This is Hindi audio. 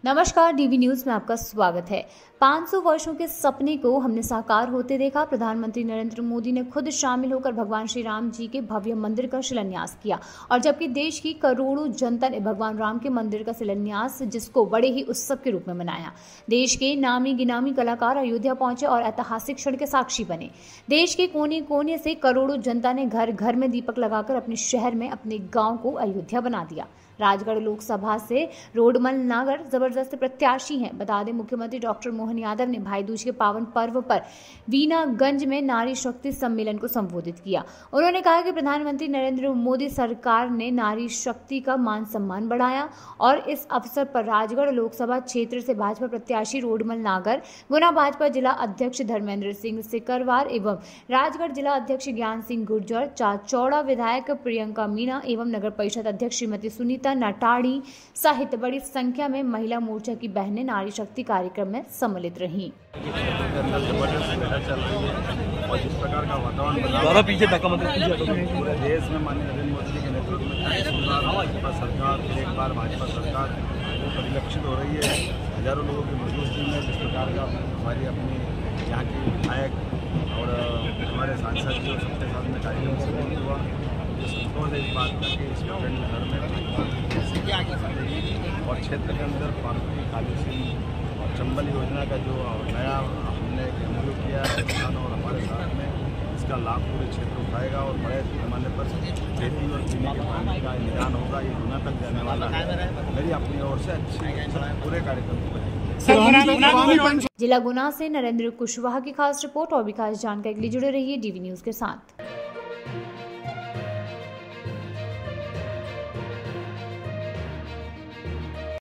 नमस्कार, डीवी न्यूज में आपका स्वागत है। 500 वर्षों के सपने को हमने साकार होते देखा। प्रधानमंत्री नरेंद्र मोदी ने खुद शामिल होकर भगवान श्री राम जी के भव्य मंदिर का शिलान्यास किया और जबकि देश की करोड़ों जनता ने भगवान राम के मंदिर का शिलान्यास जिसको बड़े ही उत्सव के रूप में मनाया। देश के नामी गिनामी कलाकार अयोध्या पहुंचे और ऐतिहासिक क्षण के साक्षी बने। देश के कोने कोने से करोड़ों जनता ने घर घर में दीपक लगाकर अपने शहर में अपने गाँव को अयोध्या बना दिया। राजगढ़ लोकसभा से रोडमल नागर जबरदस्त प्रत्याशी हैं। बता दें, मुख्यमंत्री डॉक्टर मोहन यादव ने भाई दूज के पावन पर्व पर वीनागंज में नारी शक्ति सम्मेलन को संबोधित किया। उन्होंने कहा कि प्रधानमंत्री नरेंद्र मोदी सरकार ने नारी शक्ति का मान सम्मान बढ़ाया और इस अवसर पर राजगढ़ लोकसभा क्षेत्र से भाजपा प्रत्याशी रोडमल नागर, गुना भाजपा जिला अध्यक्ष धर्मेंद्र सिंह सिकरवार एवं राजगढ़ जिला अध्यक्ष ज्ञान सिंह गुर्जर, चाचौड़ा विधायक प्रियंका मीणा एवं नगर परिषद अध्यक्ष श्रीमती सुनीता नटाड़ी सहित बड़ी संख्या में महिला मोर्चा की बहनें नारी शक्ति कार्यक्रम में सम्मिलित रहीं। और जिस प्रकार का वातावरण पूरे देश में माननीय नरेंद्र मोदी जी के नेतृत्व में भाजपा सरकार एक बार भाजपा सरकार परिलक्षित हो रही है। हजारों लोगों की मौजूदगी में जिस प्रकार का हमारी अपनी यहाँ की विधायक और हमारे सांसद जो सबके साथ में कार्यक्रम सम्मिलित हुआ, संतोष इस बात का कि इस घर में और क्षेत्र के अंदर पार्टी खाली सिंह और चंबल योजना का जो नया हमने अमल किया है किसान और हमारे साथ में इसका लाभ पूरे क्षेत्र उठाएगा और बड़े पैमाने पर खेती और पीने के पानी का निदान होगा। ये गुना तक जाने वाला है। मेरी अपनी ओर से अच्छी पूरे कार्यक्रम को जिला गुना से नरेंद्र कुशवाहा की खास रिपोर्ट और विकास जानकारी के लिए जुड़े रहिए डीवी न्यूज के साथ।